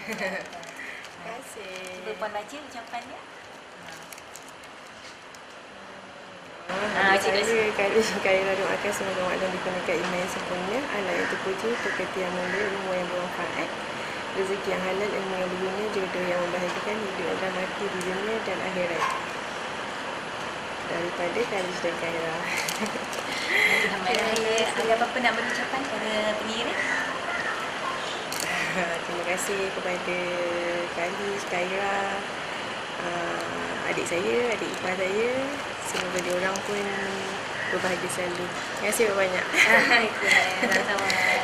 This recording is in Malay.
Terima kasih. Cuba Puan baca ucapannya. Saya kali Khairah doakan semoga maklum dikurniakan iman yang sempurna, anak yang terpuji, pekerti yang mulia, ilmu yang bermanfaat, rezeki yang halal, ilmu yang berguna, jodoh yang membahagiakan, hidup dan mati di dunia dan akhirat. Daripada Khalis dan Khairah. Ada apa-apa nak berucapan kepada pengiring? Terima kasih kepada Khalis, Khairah, adik saya, adik ipar saya. Semoga diorang pun berbahagia selalu. Terima kasih banyak. Sama-sama.